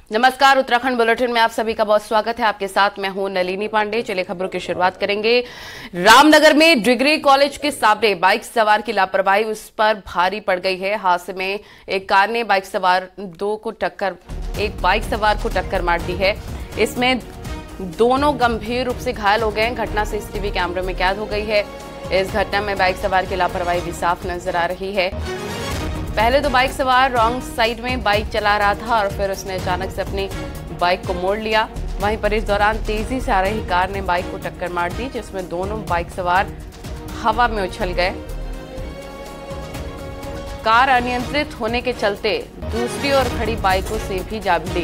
नमस्कार, उत्तराखंड बुलेटिन में आप सभी का बहुत स्वागत है। आपके साथ मैं हूं नलिनी पांडे। चलिए खबरों की शुरुआत करेंगे। रामनगर में डिग्री कॉलेज के सामने बाइक सवार की लापरवाही उस पर भारी पड़ गई है। हादसे में एक कार ने बाइक सवार को टक्कर मार दी है। इसमें दोनों गंभीर रूप से घायल हो गए। घटना सीसीटीवी कैमरे में कैद हो गई है। इस घटना में बाइक सवार की लापरवाही भी साफ नजर आ रही है। पहले तो बाइक सवार रॉन्ग साइड में बाइक चला रहा था और फिर उसने अचानक से अपनी बाइक को मोड़ लिया। वहीं पर इस दौरान तेजी से आ रही कार ने बाइक को टक्कर मार दी, जिसमें दोनों बाइक सवार हवा में उछल गए। कार अनियंत्रित होने के चलते दूसरी ओर खड़ी बाइकों से भी जा भिड़ी।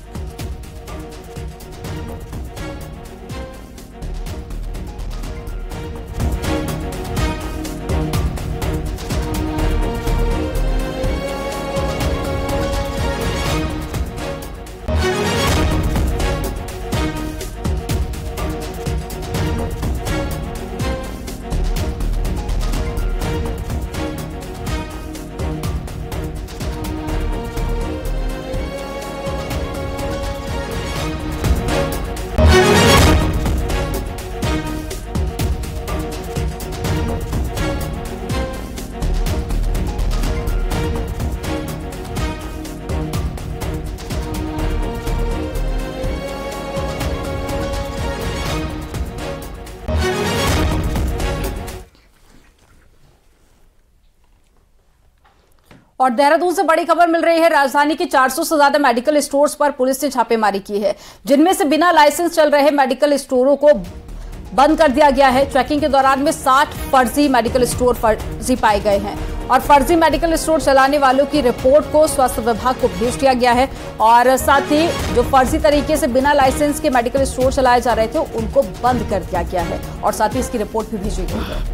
और देहरादून से बड़ी खबर मिल रही है। राजधानी के 400 से ज्यादा मेडिकल स्टोर्स पर पुलिस ने छापेमारी की है, जिनमें से बिना लाइसेंस चल रहे मेडिकल स्टोरों को बंद कर दिया गया है। चेकिंग के दौरान में 60 फर्जी मेडिकल स्टोर फर्जी पाए गए हैं और फर्जी मेडिकल स्टोर चलाने वालों की रिपोर्ट को स्वास्थ्य विभाग को भेज दिया गया है। और साथ ही जो फर्जी तरीके से बिना लाइसेंस के मेडिकल स्टोर चलाए जा रहे थे उनको बंद कर दिया गया है और साथ ही इसकी रिपोर्ट भी भेजी गई है।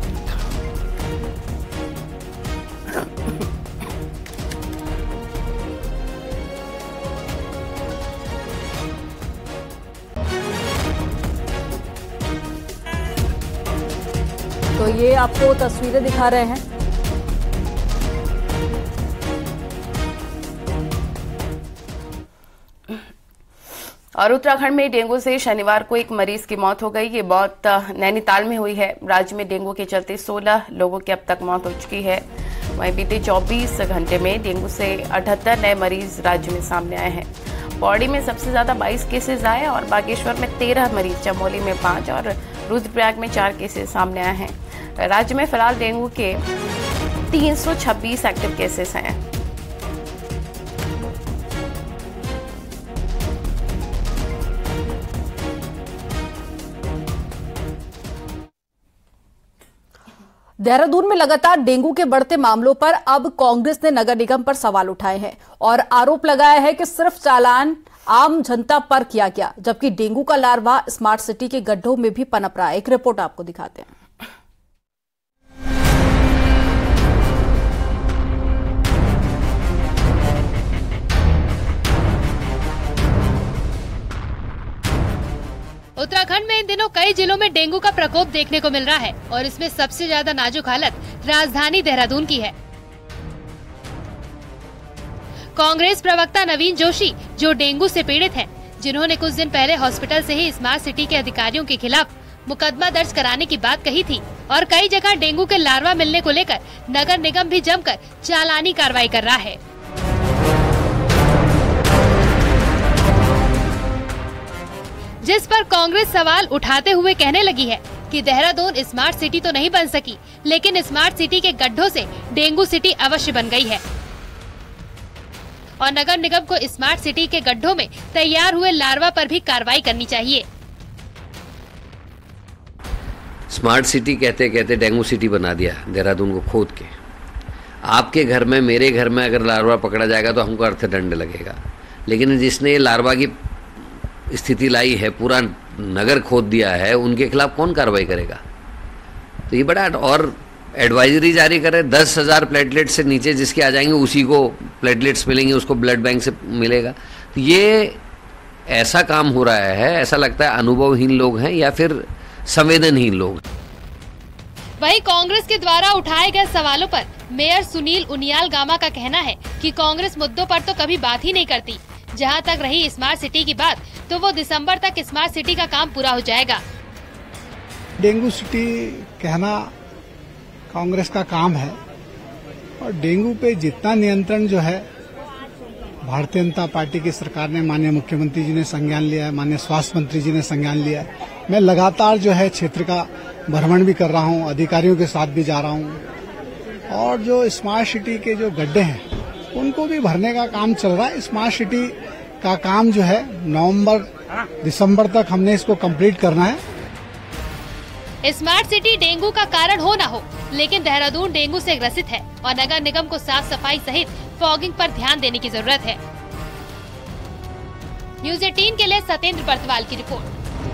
तो ये आपको तस्वीरें दिखा रहे हैं। और उत्तराखंड में डेंगू से शनिवार को एक मरीज की मौत हो गई। ये मौत नैनीताल में हुई है। राज्य में डेंगू के चलते 16 लोगों की अब तक मौत हो चुकी है। वहीं बीते 24 घंटे में डेंगू से 78 नए मरीज राज्य में सामने आए हैं। पौड़ी में सबसे ज्यादा 22 केसेस आए और बागेश्वर में 13 मरीज, चमोली में 5 और रुद्रप्रयाग में 4 केसेस सामने आए हैं। राज्य में फिलहाल डेंगू के 326 एक्टिव केसेस हैं। देहरादून में लगातार डेंगू के बढ़ते मामलों पर अब कांग्रेस ने नगर निगम पर सवाल उठाए हैं और आरोप लगाया है कि सिर्फ चालान आम जनता पर किया गया, जबकि डेंगू का लार्वा स्मार्ट सिटी के गड्ढों में भी पनप रहा है। एक रिपोर्ट आपको दिखाते हैं। उत्तराखंड में इन दिनों कई जिलों में डेंगू का प्रकोप देखने को मिल रहा है और इसमें सबसे ज्यादा नाजुक हालत राजधानी देहरादून की है। कांग्रेस प्रवक्ता नवीन जोशी, जो डेंगू से पीड़ित हैं, जिन्होंने कुछ दिन पहले हॉस्पिटल से ही स्मार्ट सिटी के अधिकारियों के खिलाफ मुकदमा दर्ज कराने की बात कही थी और कई जगह डेंगू के लार्वा मिलने को लेकर नगर निगम भी जमकर चालानी कार्रवाई कर रहा है। जिस पर कांग्रेस सवाल उठाते हुए कहने लगी है कि देहरादून स्मार्ट सिटी तो नहीं बन सकी, लेकिन स्मार्ट सिटी के गड्ढों से डेंगू सिटी अवश्य बन गई है और नगर निगम को स्मार्ट सिटी के गड्ढों में तैयार हुए लार्वा पर भी कार्रवाई करनी चाहिए। स्मार्ट सिटी कहते कहते डेंगू सिटी बना दिया देहरादून को खोद के। आपके घर में, मेरे घर में अगर लार्वा पकड़ा जाएगा तो हमको अर्थदंड लगेगा, लेकिन जिसने ये लार्वा की स्थिति लाई है, पूरा नगर खोद दिया है, उनके खिलाफ कौन कार्रवाई करेगा? तो ये बड़ा, और एडवाइजरी जारी करे 10,000 प्लेटलेट से नीचे जिसके आ जाएंगे उसी को प्लेटलेट्स मिलेंगे, उसको ब्लड बैंक से मिलेगा। तो ये ऐसा काम हो रहा है, ऐसा लगता है अनुभवहीन लोग हैं या फिर संवेदनहीन लोग। वहीं कांग्रेस के द्वारा उठाए गए सवालों पर मेयर सुनील उनियाल गामा का कहना है कि कांग्रेस मुद्दों पर तो कभी बात ही नहीं करती, जहां तक रही स्मार्ट सिटी की बात, तो वो दिसंबर तक स्मार्ट सिटी का काम पूरा हो जाएगा। डेंगू सिटी कहना कांग्रेस का काम है और डेंगू पे जितना नियंत्रण जो है भारतीय जनता पार्टी की सरकार ने, माननीय मुख्यमंत्री जी ने संज्ञान लिया है, माननीय स्वास्थ्य मंत्री जी ने संज्ञान लिया है। मैं लगातार जो है क्षेत्र का भ्रमण भी कर रहा हूं, अधिकारियों के साथ भी जा रहा हूं और जो स्मार्ट सिटी के जो गड्ढे हैं उनको भी भरने का काम चल रहा है। स्मार्ट सिटी का काम जो है दिसंबर तक हमने इसको कंप्लीट करना है। स्मार्ट सिटी डेंगू का कारण हो न हो, लेकिन देहरादून डेंगू से ग्रसित है और नगर निगम को साफ सफाई सहित फॉगिंग पर ध्यान देने की जरूरत है। न्यूज़ 18 के लिए सत्येंद्र बर्तवाल की रिपोर्ट।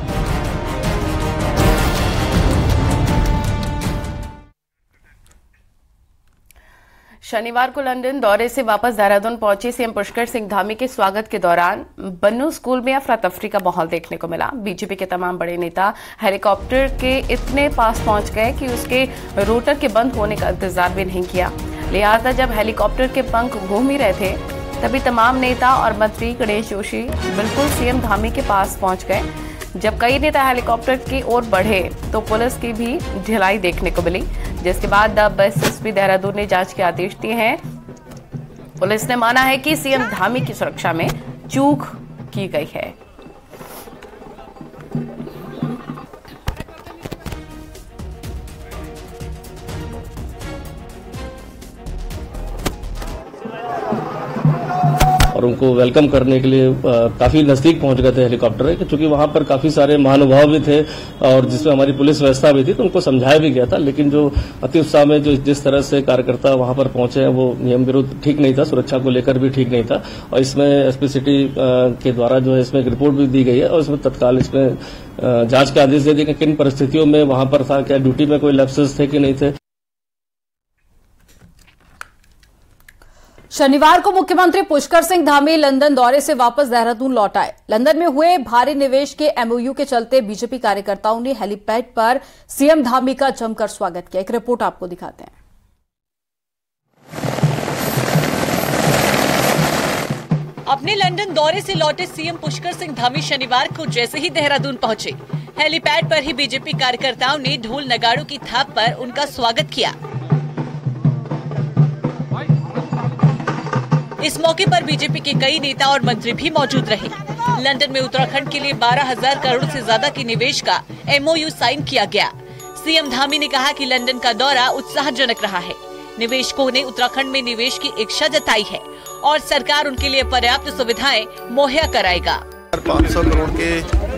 शनिवार को लंदन दौरे से वापस देहरादून पहुंचे सीएम पुष्कर सिंह धामी के स्वागत के दौरान बन्नू स्कूल में अफरा तफरी का माहौल देखने को मिला। बीजेपी के तमाम बड़े नेता हेलीकॉप्टर के इतने पास पहुंच गए कि उसके रोटर के बंद होने का इंतजार भी नहीं किया। लिहाजा जब हेलीकॉप्टर के पंख घूम ही रहे थे तभी तमाम नेता और मंत्री गणेश जोशी बिल्कुल सीएम धामी के पास पहुंच गए। जब कई नेता हेलीकॉप्टर की ओर बढ़े तो पुलिस की भी ढिलाई देखने को मिली, जिसके बाद अब एसएसपी देहरादून ने जांच के आदेश दिए हैं। पुलिस ने माना है कि सीएम धामी की सुरक्षा में चूक की गई है। और उनको वेलकम करने के लिए काफी नजदीक पहुंच गए थे हेलीकॉप्टर, क्योंकि वहां पर काफी सारे महानुभाव भी थे और जिसमें हमारी पुलिस व्यवस्था भी थी, तो उनको समझाया भी गया था। लेकिन जो अति उत्साह में जो जिस तरह से कार्यकर्ता वहां पर पहुंचे हैं वो नियम विरुद्ध ठीक नहीं था, सुरक्षा को लेकर भी ठीक नहीं था। और इसमें एसपी सिटी के द्वारा जो है इसमें एक रिपोर्ट भी दी गई है और इसमें तत्काल इसमें जांच के आदेश दे दिए कि किन परिस्थितियों में वहां पर था, क्या ड्यूटी में कोई लैप्सेस थे कि नहीं थे। शनिवार को मुख्यमंत्री पुष्कर सिंह धामी लंदन दौरे से वापस देहरादून लौट आए। लंदन में हुए भारी निवेश के एमओयू के चलते बीजेपी कार्यकर्ताओं ने हेलीपैड पर सीएम धामी का जमकर स्वागत किया। एक रिपोर्ट आपको दिखाते हैं। अपने लंदन दौरे से लौटे सीएम पुष्कर सिंह धामी शनिवार को जैसे ही देहरादून पहुंचे, हेलीपैड पर ही बीजेपी कार्यकर्ताओं ने ढोल नगाड़ों की थाप पर उनका स्वागत किया। इस मौके पर बीजेपी के कई नेता और मंत्री भी मौजूद रहे। लंदन में उत्तराखंड के लिए 12,000 करोड़ से ज्यादा के निवेश का एमओयू साइन किया गया। सीएम धामी ने कहा कि लंदन का दौरा उत्साहजनक रहा है। निवेशकों ने उत्तराखंड में निवेश की इच्छा जताई है और सरकार उनके लिए पर्याप्त सुविधाएं मुहैया कराएगा। 500 करोड़ के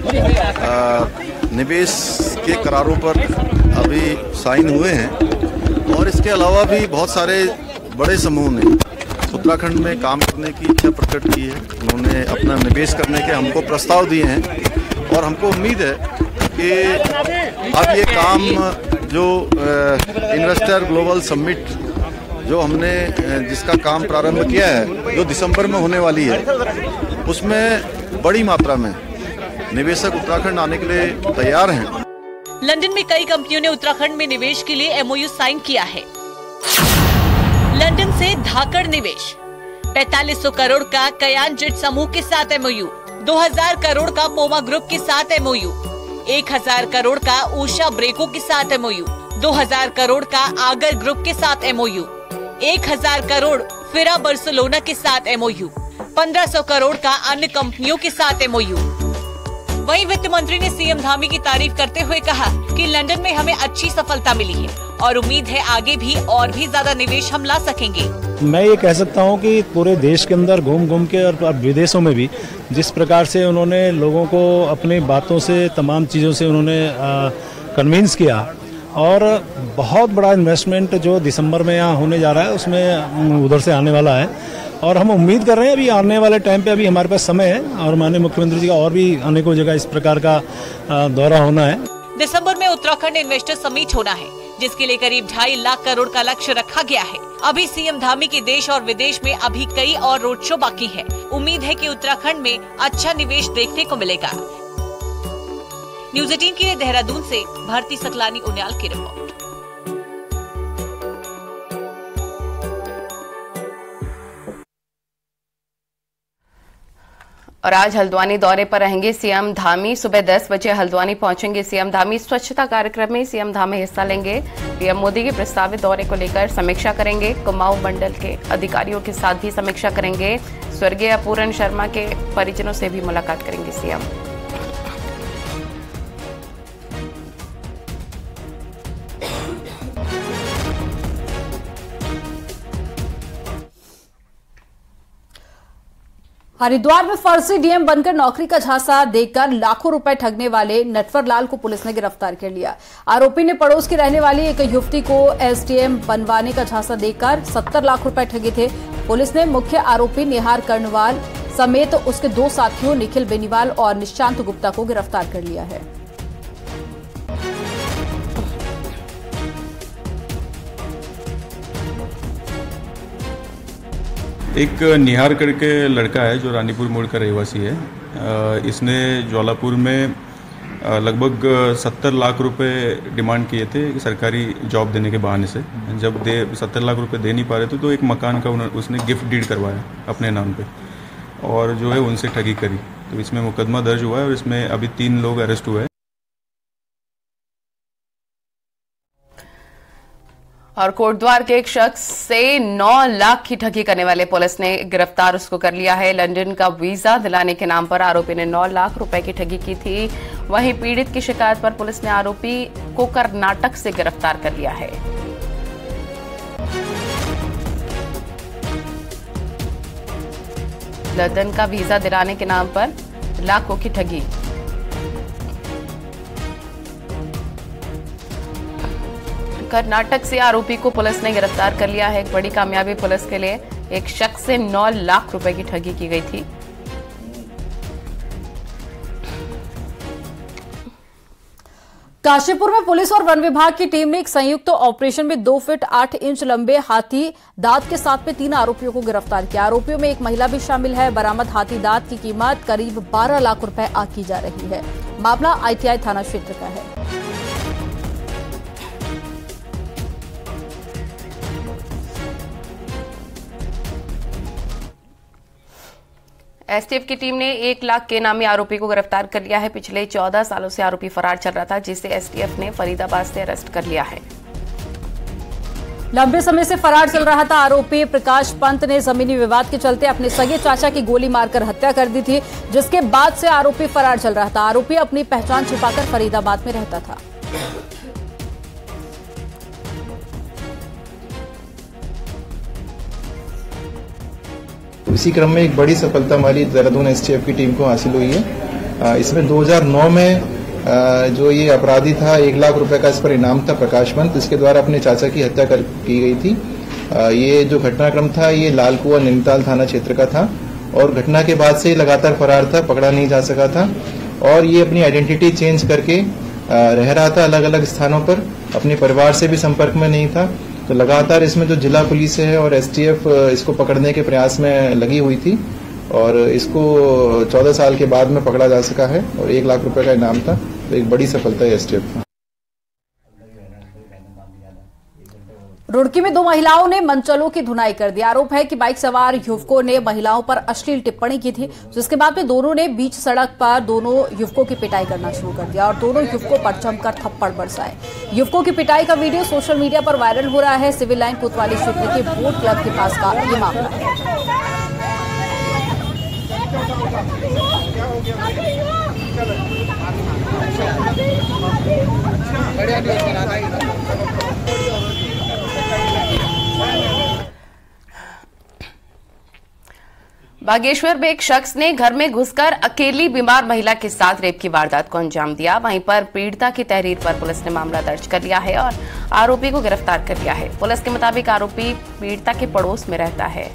निवेश के करारों पर अभी साइन हुए हैं और इसके अलावा भी बहुत सारे बड़े समूह ने उत्तराखंड में काम करने की इच्छा प्रकट की है। उन्होंने अपना निवेश करने के हमको प्रस्ताव दिए हैं और हमको उम्मीद है कि अब ये काम जो इन्वेस्टर ग्लोबल समिट जो हमने जिसका काम प्रारंभ किया है, जो दिसंबर में होने वाली है, उसमें बड़ी मात्रा में निवेशक उत्तराखंड आने के लिए तैयार हैं। लंदन में कई कंपनियों ने उत्तराखंड में निवेश के लिए एमओयू साइन किया है। लंदन से धाकड़ निवेश, 4500 करोड़ का कयान जेट समूह के साथ एमओयू, 2000 करोड़ का पोमा ग्रुप के साथ एमओयू, 1000 करोड़ का ऊषा ब्रेको के साथ एमओयू, 2000 करोड़ का आगर ग्रुप के साथ एमओयू, 1000 करोड़ फिरा बार्सिलोना के साथ एमओयू, 1500 करोड़ का अन्य कंपनियों के साथ एमओयू। वहीं वित्त मंत्री ने सीएम धामी की तारीफ करते हुए कहा कि लंदन में हमें अच्छी सफलता मिली है और उम्मीद है आगे भी और भी ज्यादा निवेश हम ला सकेंगे। मैं ये कह सकता हूँ कि पूरे देश के अंदर घूम घूम के और विदेशों में भी जिस प्रकार से उन्होंने लोगों को अपनी बातों से, तमाम चीज़ों से उन्होंने कन्विंस किया और बहुत बड़ा इन्वेस्टमेंट जो दिसंबर में यहाँ होने जा रहा है उसमें उधर से आने वाला है और हम उम्मीद कर रहे हैं अभी आने वाले टाइम पे अभी हमारे पास समय है और माननीय मुख्यमंत्री जी का और भी अनेकों जगह इस प्रकार का दौरा होना है। दिसंबर में उत्तराखंड इन्वेस्टर समिट होना है, जिसके लिए करीब 2.5 लाख करोड़ का लक्ष्य रखा गया है। अभी सीएम धामी के देश और विदेश में अभी कई और रोड शो बाकी है। उम्मीद है कि उत्तराखंड में अच्छा निवेश देखने को मिलेगा। न्यूज़ 18 के लिए देहरादून से भारती सकलानी उनियाल की रिपोर्ट। और आज हल्द्वानी दौरे पर रहेंगे सीएम धामी। सुबह 10 बजे हल्द्वानी पहुंचेंगे सीएम धामी। स्वच्छता कार्यक्रम में सीएम धामी हिस्सा लेंगे। पीएम मोदी के प्रस्तावित दौरे को लेकर समीक्षा करेंगे। कुमाऊं मंडल के अधिकारियों के साथ भी समीक्षा करेंगे। स्वर्गीय अपूरण शर्मा के परिजनों से भी मुलाकात करेंगे सीएम। हरिद्वार में फर्जी डीएम बनकर नौकरी का झांसा देकर लाखों रुपए ठगने वाले नटवर लाल को पुलिस ने गिरफ्तार कर लिया। आरोपी ने पड़ोस की रहने वाली एक युवती को एसडीएम बनवाने का झांसा देकर 70 लाख रुपए ठगे थे। पुलिस ने मुख्य आरोपी निहार कर्णवाल समेत उसके 2 साथियों निखिल बेनीवाल और निशांत गुप्ता को गिरफ्तार कर लिया है। एक निहार करके लड़का है जो रानीपुर मोड़ का रहवासी है। इसने ज्वालापुर में लगभग 70 लाख रुपए डिमांड किए थे सरकारी जॉब देने के बहाने से। जब 70 लाख रुपए दे नहीं पा रहे थे तो एक मकान का उसने गिफ्ट डीड करवाया अपने नाम पे और जो है उनसे ठगी करी। तो इसमें मुकदमा दर्ज हुआ है और इसमें अभी 3 लोग अरेस्ट हुए हैं। और कोटद्वार के एक शख्स से 9 लाख की ठगी करने वाले पुलिस ने गिरफ्तार उसको कर लिया है। लंदन का वीजा दिलाने के नाम पर आरोपी ने 9 लाख रुपए की ठगी की थी। वहीं पीड़ित की शिकायत पर पुलिस ने आरोपी को कर्नाटक से गिरफ्तार कर लिया है। लंदन का वीजा दिलाने के नाम पर लाखों की ठगी। कर्नाटक से आरोपी को पुलिस ने गिरफ्तार कर लिया है। एक बड़ी कामयाबी पुलिस के लिए। एक शख्स से 9 लाख रुपए की ठगी की गई थी। काशीपुर में पुलिस और वन विभाग की टीम ने एक संयुक्त ऑपरेशन में 2 फीट 8 इंच लंबे हाथी दांत के साथ में 3 आरोपियों को गिरफ्तार किया। आरोपियों में एक महिला भी शामिल है। बरामद हाथी दांत की कीमत करीब 12 लाख रुपए आंकी जा रही है। मामला आईटीआई थाना क्षेत्र का है। एसटीएफ की टीम ने 1 लाख के नामी आरोपी को गिरफ्तार कर लिया है। पिछले 14 सालों से आरोपी फरार चल रहा था, जिसे एसटीएफ ने फरीदाबाद से अरेस्ट कर लिया है। लंबे समय से फरार चल रहा था आरोपी प्रकाश पंत ने जमीनी विवाद के चलते अपने सगे चाचा की गोली मारकर हत्या कर दी थी, जिसके बाद से आरोपी फरार चल रहा था। आरोपी अपनी पहचान छिपाकर फरीदाबाद में रहता था। इसी क्रम में एक बड़ी सफलता हमारी देहरादून एसटीएफ की टीम को हासिल हुई है। इसमें 2009 में जो ये अपराधी था 1 लाख रुपए का इस पर इनाम था प्रकाश पंत, इसके द्वारा अपने चाचा की हत्या की गई थी। ये जो घटनाक्रम था ये लालकुआं नैनीताल थाना क्षेत्र का था और घटना के बाद से लगातार फरार था, पकड़ा नहीं जा सका था और ये अपनी आइडेंटिटी चेंज करके रह रहा था अलग अलग स्थानों पर। अपने परिवार से भी संपर्क में नहीं था। तो लगातार इसमें जो जिला पुलिस है और एसटीएफ इसको पकड़ने के प्रयास में लगी हुई थी और इसको 14 साल के बाद में पकड़ा जा सका है और 1 लाख रुपए का इनाम था। तो एक बड़ी सफलता है एसटीएफ का। रुड़की में 2 महिलाओं ने मनचलों की धुनाई कर दी। आरोप है कि बाइक सवार युवकों ने महिलाओं पर अश्लील टिप्पणी की थी, जिसके बाद में दोनों ने बीच सड़क पर दोनों युवकों की पिटाई करना शुरू कर दिया और दोनों युवकों पर जमकर थप्पड़ बरसाए। युवकों की पिटाई का वीडियो सोशल मीडिया पर वायरल हो रहा है। सिविल लाइन कोतवाली क्षेत्र के बोट क्लब के पास का ये मामला है। बागेश्वर में एक शख्स ने घर में घुसकर अकेली बीमार महिला के साथ रेप की वारदात को अंजाम दिया। वहीं पर पीड़िता की तहरीर पर पुलिस ने मामला दर्ज कर लिया है और आरोपी को गिरफ्तार कर लिया है। पुलिस के मुताबिक आरोपी पीड़िता के पड़ोस में रहता है।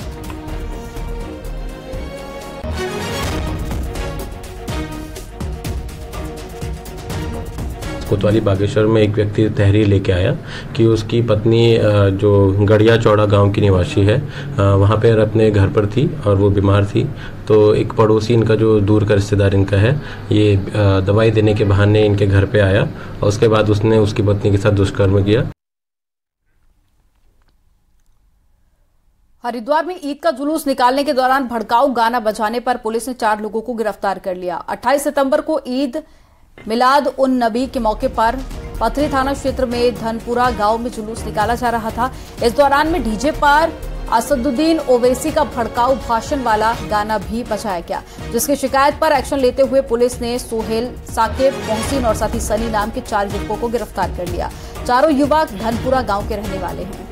कोतवाली बागेश्वर में एक व्यक्ति तहरीर लेके आया कि उसकी पत्नी जो गड़िया चौड़ा गांव की निवासी है वहां पर अपने घर पर थी और वो बीमार थी। तो एक पड़ोसी इनका जो दूर का रिश्तेदार इनका है ये दवाई देने के बहाने इनके घर पे आया और उसके बाद उसने उसकी पत्नी के साथ दुष्कर्म किया। हरिद्वार में ईद का जुलूस निकालने के दौरान भड़काऊ गाना बजाने पर पुलिस ने 4 लोगों को गिरफ्तार कर लिया। 28 सितंबर को ईद मिलाद उन नबी के मौके पर पथरी थाना क्षेत्र में धनपुरा गांव में जुलूस निकाला जा रहा था। इस दौरान में डीजे पर असदुद्दीन ओवैसी का भड़काऊ भाषण वाला गाना भी बजाया गया, जिसकी शिकायत पर एक्शन लेते हुए पुलिस ने सोहेल, साकिब, मोहसिन और साथी सनी नाम के 4 युवकों को गिरफ्तार कर लिया। चारों युवक धनपुरा गांव के रहने वाले हैं।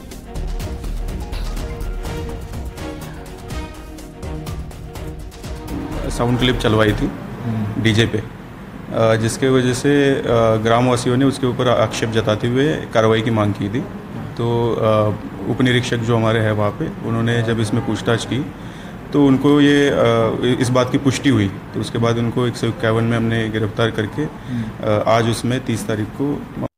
साउंड क्लिप चलवाई थी डीजे पे, जिसके वजह से ग्रामवासियों ने उसके ऊपर आक्षेप जताते हुए कार्रवाई की मांग की थी। तो उप निरीक्षक जो हमारे हैं वहाँ पे, उन्होंने जब इसमें पूछताछ की तो उनको ये इस बात की पुष्टि हुई, तो उसके बाद उनको 151 में हमने गिरफ्तार करके आज उसमें 30 तारीख को।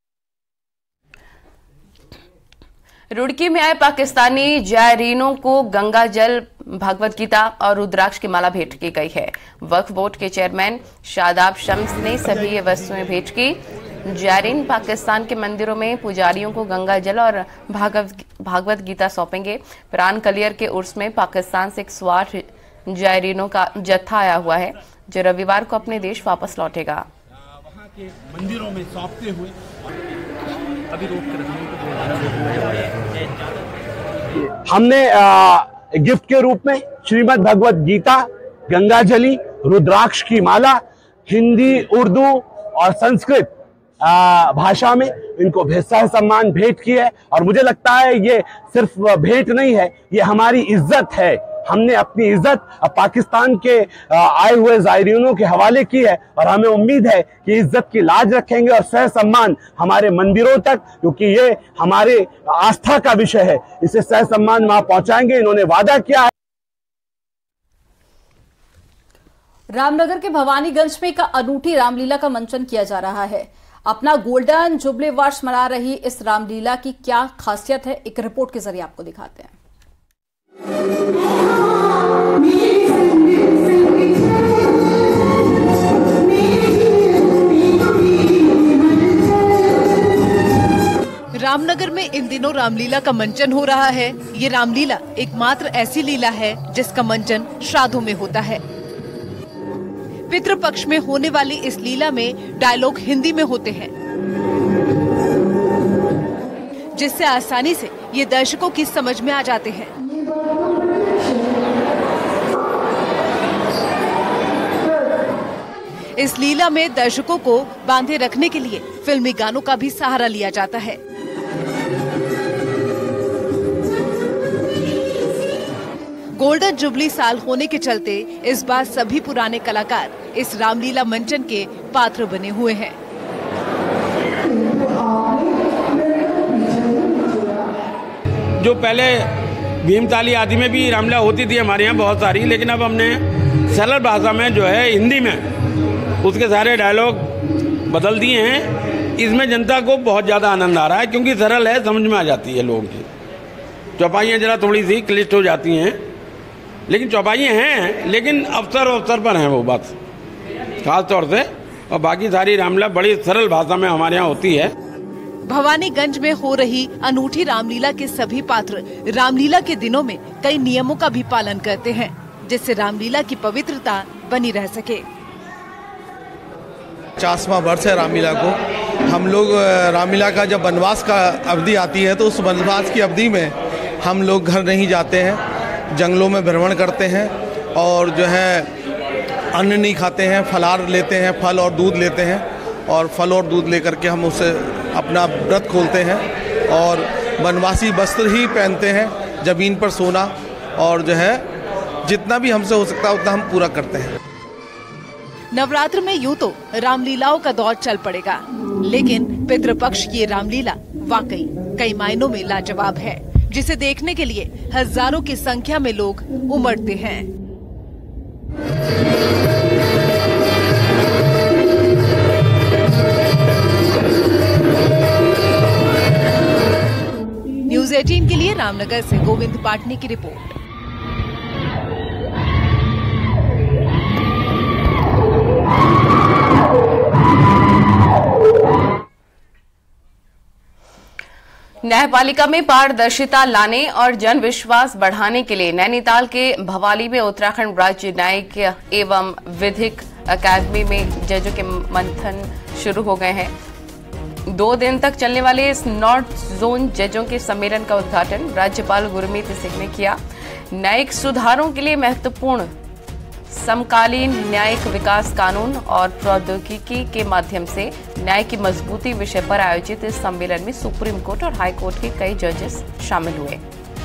रुड़की में आए पाकिस्तानी जायरीनों को गंगा जल, भगवत गीता और रुद्राक्ष की माला भेंट की गई है। वक्फ बोर्ड के चेयरमैन शादाब शम्स ने सभी ये वस्तुएं भेंट की। जायरीन पाकिस्तान के मंदिरों में पुजारियों को गंगा जल और भागवत गीता सौंपेंगे। प्राण कलियर के उर्स में पाकिस्तान से 108 जायरीनों का जत्था आया हुआ है, जो रविवार को अपने देश वापस लौटेगा। वहाँ के मंदिरों में सौंपते हुए अभी रोक कर हमने गिफ्ट के रूप में श्रीमद् भगवत गीता, गंगाजली, रुद्राक्ष की माला हिंदी, उर्दू और संस्कृत भाषा में इनको सह सम्मान भेंट की है। और मुझे लगता है ये सिर्फ भेंट नहीं है, ये हमारी इज्जत है। हमने अपनी इज्जत पाकिस्तान के आए हुए जायरीनों के हवाले की है और हमें उम्मीद है कि इज्जत की लाज रखेंगे और सह सम्मान हमारे मंदिरों तक, क्योंकि ये हमारे आस्था का विषय है, इसे सह सम्मान वहां पहुंचाएंगे, इन्होंने वादा किया है। रामनगर के भवानीगंज में एक अनूठी रामलीला का मंचन किया जा रहा है। अपना गोल्डन जुबली वर्ष मना रही इस रामलीला की क्या खासियत है, एक रिपोर्ट के जरिए आपको दिखाते हैं। रामनगर में इन दिनों रामलीला का मंचन हो रहा है। ये रामलीला एकमात्र ऐसी लीला है जिसका मंचन श्राद्धों में होता है। पितृपक्ष में होने वाली इस लीला में डायलॉग हिंदी में होते हैं, जिससे आसानी से ये दर्शकों की समझ में आ जाते हैं। इस लीला में दर्शकों को बांधे रखने के लिए फिल्मी गानों का भी सहारा लिया जाता है। गोल्डन जुबली साल होने के चलते इस बार सभी पुराने कलाकार इस रामलीला मंचन के पात्र बने हुए हैं। जो पहले भीमताली आदि में भी रामलीला होती थी हमारे यहाँ बहुत सारी, लेकिन अब हमने सरल भाषा में जो है हिंदी में उसके सारे डायलॉग बदल दिए हैं। इसमें जनता को बहुत ज़्यादा आनंद आ रहा है, क्योंकि सरल है, समझ में आ जाती है लोगों की। चौपाइयाँ जरा थोड़ी सी क्लिष्ट हो जाती हैं, लेकिन चौपाइयाँ हैं, लेकिन अवसर पर हैं वो बात खास तौर से। और बाकी सारी रामलीला बड़ी सरल भाषा में हमारे यहाँ होती है। भवानीगंज में हो रही अनूठी रामलीला के सभी पात्र रामलीला के दिनों में कई नियमों का भी पालन करते हैं, जिससे रामलीला की पवित्रता बनी रह सके। 50वां वर्ष है रामलीला को। हम लोग रामलीला का जब वनवास का अवधि आती है तो उस वनवास की अवधि में हम लोग घर नहीं जाते हैं, जंगलों में भ्रमण करते हैं और जो है अन्न नहीं खाते हैं, फलाहार लेते हैं, फल और दूध लेते हैं, और फल और दूध लेकर के हम उसे अपना व्रत खोलते हैं और वनवासी वस्त्र ही पहनते हैं, जमीन पर सोना, और जो है जितना भी हमसे हो सकता है उतना हम पूरा करते हैं। नवरात्र में यूं तो रामलीलाओं का दौर चल पड़ेगा, लेकिन पितृपक्ष की रामलीला वाकई कई मायनों में लाजवाब है, जिसे देखने के लिए हजारों की संख्या में लोग उमड़ते हैं। न्यूज़ 18 के लिए रामनगर से गोविंद पाटनी की रिपोर्ट। न्यायपालिका में पारदर्शिता लाने और जन विश्वास बढ़ाने के लिए नैनीताल के भवाली में उत्तराखंड राज्य न्यायिक एवं विधिक अकादमी में जजों के मंथन शुरू हो गए हैं। 2 दिन तक चलने वाले इस नॉर्थ जोन जजों के सम्मेलन का उद्घाटन राज्यपाल गुरमीत सिंह ने किया। न्यायिक सुधारों के लिए महत्वपूर्ण समकालीन न्यायिक विकास कानून और प्रौद्योगिकी के माध्यम से न्याय की मजबूती विषय पर आयोजित इस सम्मेलन में सुप्रीम कोर्ट और हाई कोर्ट के कई जजेस शामिल हुए।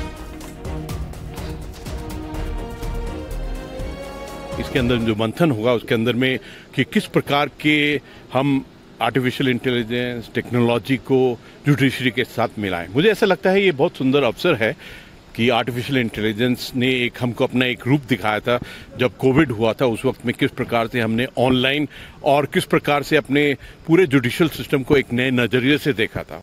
इसके अंदर जो मंथन होगा उसके अंदर में कि किस प्रकार के हम आर्टिफिशियल इंटेलिजेंस टेक्नोलॉजी को जुडिशरी के साथ मिलाएं। मुझे ऐसा लगता है ये बहुत सुंदर अवसर है कि आर्टिफिशियल इंटेलिजेंस ने हमको अपना एक रूप दिखाया था जब कोविड हुआ था। उस वक्त में किस प्रकार से हमने ऑनलाइन और किस प्रकार से अपने पूरे जुडिशियल सिस्टम को एक नए नजरिए से देखा था।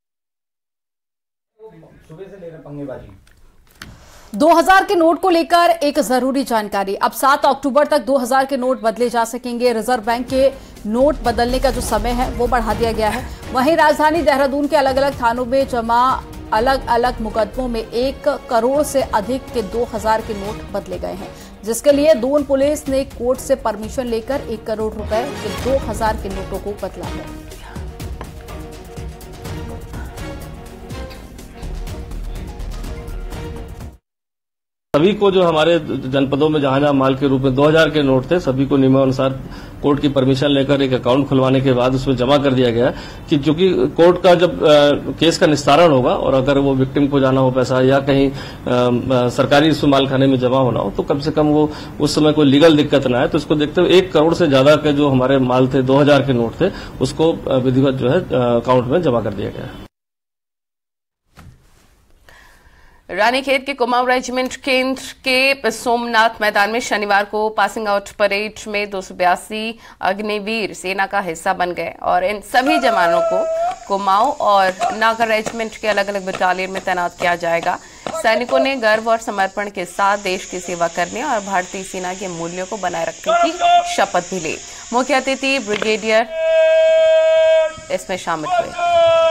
2000 के नोट को लेकर एक जरूरी जानकारी। अब 7 अक्टूबर तक 2000 के नोट बदले जा सकेंगे। रिजर्व बैंक के नोट बदलने का जो समय है वो बढ़ा दिया गया है। वहीं राजधानी देहरादून के अलग अलग थानों में जमा अलग अलग मुकदमों में 1 करोड़ से अधिक के 2000 के नोट बदले गए हैं, जिसके लिए दून पुलिस ने कोर्ट से परमिशन लेकर 1 करोड़ रुपए के 2000 के नोटों को बदला है। सभी को जो हमारे जनपदों में जहां माल के रूप में 2000 के नोट थे, सभी को नियमानुसार कोर्ट की परमिशन लेकर एक अकाउंट खुलवाने के बाद उसमें जमा कर दिया गया कि क्योंकि कोर्ट का जब केस का निस्तारण होगा और अगर वो विक्टिम को जाना हो पैसा या कहीं सरकारी मालखाने में जमा होना हो तो कम से कम वो उस समय कोई लीगल दिक्कत ना है। तो इसको देखते हुए 1 करोड़ से ज्यादा के जो हमारे माल थे 2000 के नोट थे उसको विधिवत जो है अकाउंट में जमा कर दिया गया। रानीखेत के कुमाऊं रेजिमेंट केंद्र के सोमनाथ मैदान में शनिवार को पासिंग आउट परेड में 282 अग्निवीर सेना का हिस्सा बन गए और इन सभी जवानों को कुमाऊं और नागर रेजिमेंट के अलग अलग बटालियन में तैनात किया जाएगा। सैनिकों ने गर्व और समर्पण के साथ देश की सेवा करने और भारतीय सेना के मूल्यों को बनाए रखने की शपथ भी ली। मुख्य अतिथि ब्रिगेडियर इसमें शामिल हुए।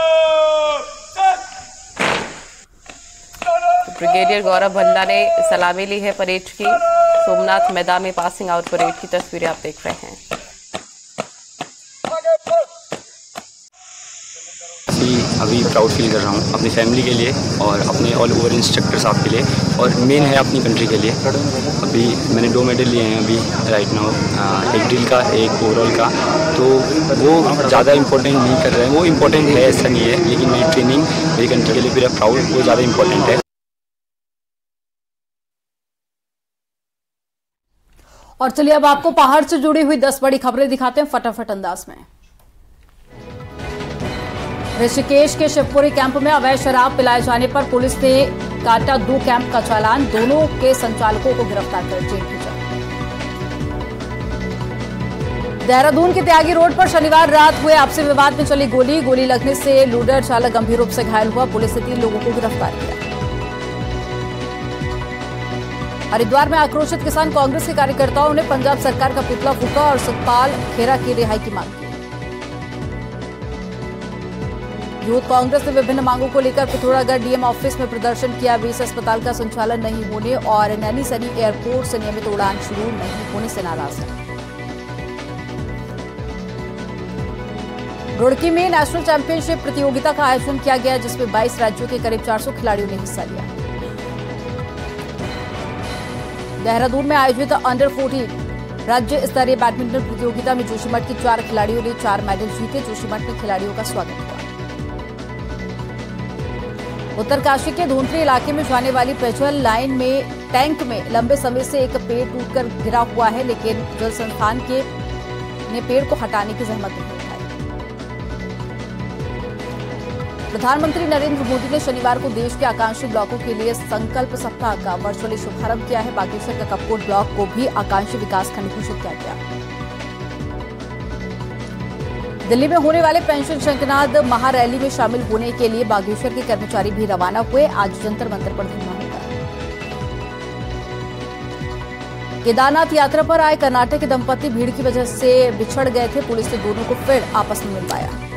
ब्रिगेडियर गौरव भल्ला ने सलामी ली है परेड की। सोमनाथ मैदान में पासिंग आउट परेड की तस्वीरें आप देख रहे हैं। अभी प्राउड फील कर रहा हूँ अपनी फैमिली के लिए और अपने ऑल ओवर इंस्ट्रक्टर साहब के लिए और मेन है अपनी कंट्री के लिए। अभी मैंने 2 मेडल लिए हैं अभी राइट नाउ, एक ड्रिल का एक ओवरऑल का। तो वो ज़्यादा इंपॉर्टेंट नहीं कर रहे हैं, वो इम्पोर्टेंट है ऐसा नहीं है, लेकिन मेरी ट्रेनिंग मेरी कंट्री के लिए मेरा प्राउड वो ज़्यादा इंपॉर्टेंट है। और चलिए अब आपको पहाड़ से जुड़ी हुई 10 बड़ी खबरें दिखाते हैं फटाफट अंदाज में। ऋषिकेश के शिवपुरी कैंप में अवैध शराब पिलाए जाने पर पुलिस ने काटा 2 कैंप का चालान। दोनों के संचालकों को गिरफ्तार कर जेल भेजा। देहरादून के त्यागी रोड पर शनिवार रात हुए आपसी विवाद में चली गोली लगने से लोडर चालक गंभीर रूप से घायल हुआ। पुलिस ने 3 लोगों को गिरफ्तार किया। हरिद्वार में आक्रोशित किसान कांग्रेस के कार्यकर्ताओं ने पंजाब सरकार का पुतला फूंका और सतपाल खेरा की रिहाई की मांग की। यूथ कांग्रेस ने विभिन्न मांगों को लेकर पिथौरागढ़ डीएम ऑफिस में प्रदर्शन किया। बीस अस्पताल का संचालन नहीं होने और नैनीसैनी एयरपोर्ट से नियमित उड़ान शुरू नहीं होने से नाराज है। रुड़की में नेशनल चैंपियनशिप प्रतियोगिता का आयोजन किया गया, जिसमें 22 राज्यों के करीब 400 खिलाड़ियों ने हिस्सा लिया। देहरादून में आयोजित अंडर 14 राज्य स्तरीय बैडमिंटन प्रतियोगिता में जोशीमठ के 4 खिलाड़ियों ने 4 मेडल जीते। जोशीमठ में खिलाड़ियों का स्वागत हुआ। उत्तरकाशी के धोंतरी इलाके में जाने वाली पेयजल लाइन में टैंक में लंबे समय से एक पेड़ टूटकर गिरा हुआ है, लेकिन जल संस्थान ने पेड़ को हटाने की जहमत नहीं उठाई। प्रधानमंत्री नरेंद्र मोदी ने शनिवार को देश के आकांक्षी ब्लॉकों के लिए संकल्प सप्ताह का वर्चुअली शुभारंभ किया है। बागेश्वर का कपकोट ब्लॉक को भी आकांक्षी विकासखंड घोषित किया गया। दिल्ली में होने वाले पेंशन शंखनाद महारैली में शामिल होने के लिए बागेश्वर के कर्मचारी भी रवाना हुए। आज जंतर मंतर पर धरना होगा। केदारनाथ यात्रा पर आए कर्नाटक के दंपति भीड़ की वजह से बिछड़ गए थे। पुलिस ने दोनों को फिर आपस में मिलवाया।